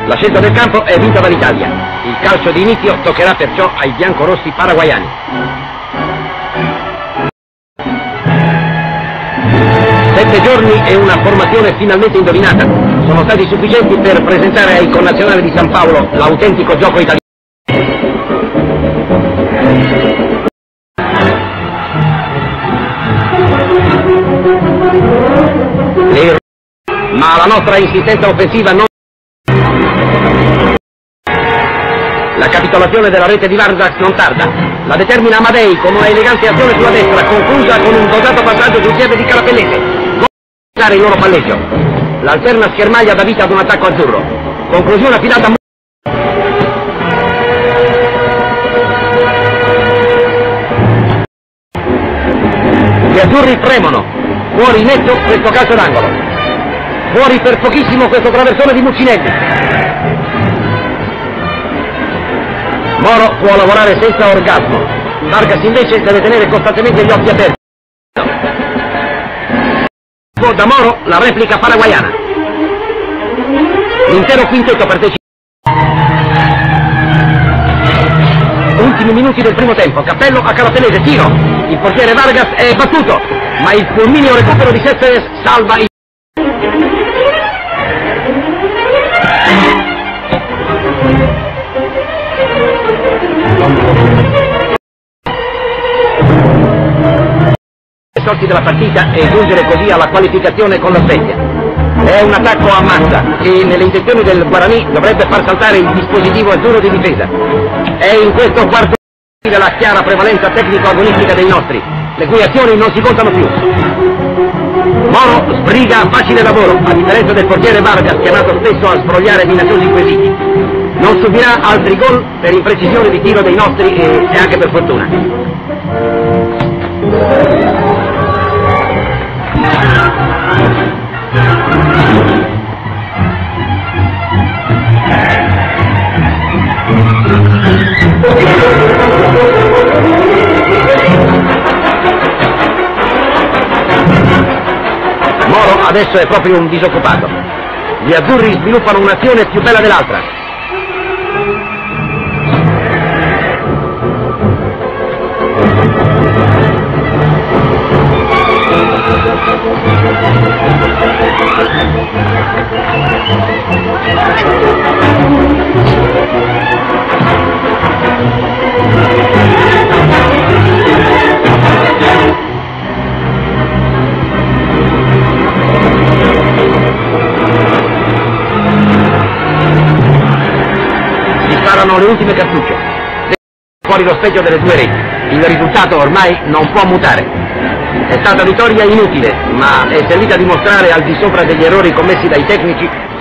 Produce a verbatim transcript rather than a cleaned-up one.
La scelta del campo è vinta dall'Italia. Il calcio di inizio toccherà perciò ai biancorossi paraguayani. Sette giorni e una formazione finalmente indovinata sono stati sufficienti per presentare ai connazionali di San Paolo l'autentico gioco italiano. Le... Ma la nostra insistenza offensiva non... La capitolazione della rete di Vargas non tarda. La determina Amadei con una elegante azione sulla destra, conclusa con un dosato passaggio sul piede di Carapellese. Vuole il loro palleggio. L'alterna schermaglia dà vita ad un attacco azzurro. Conclusione affidata a... Gli azzurri tremono. Fuori netto questo calcio d'angolo. Fuori per pochissimo questo traversone di Muccinelli. Moro può lavorare senza orgasmo. Vargas invece deve tenere costantemente gli occhi aperti. Da Moro la replica paraguayana. L'intero quintetto partecipa. Ultimi minuti del primo tempo. Cappello a Carapellese, tiro. Il portiere Vargas è battuto, ma il fulmineo recupero di Céspedes salva il... sorti della partita e giungere così alla qualificazione con la Svezia. È un attacco a massa che nelle intenzioni del Guaraní dovrebbe far saltare il dispositivo azzurro di difesa. È in questo quarto la chiara prevalenza tecnico-agonistica dei nostri, le cui azioni non si contano più. Moro sbriga facile lavoro, a differenza del portiere Vargas, chiamato spesso a sbrogliare minacciosi quesiti. Non subirà altri gol per imprecisione di tiro dei nostri e, e anche per fortuna. Moro adesso è proprio un disoccupato. Gli azzurri sviluppano un'azione più bella dell'altra. Le ultime cartucce. Fuori lo specchio delle due reti. Il risultato ormai non può mutare. È stata vittoria inutile, ma è servita a dimostrare al di sopra degli errori commessi dai tecnici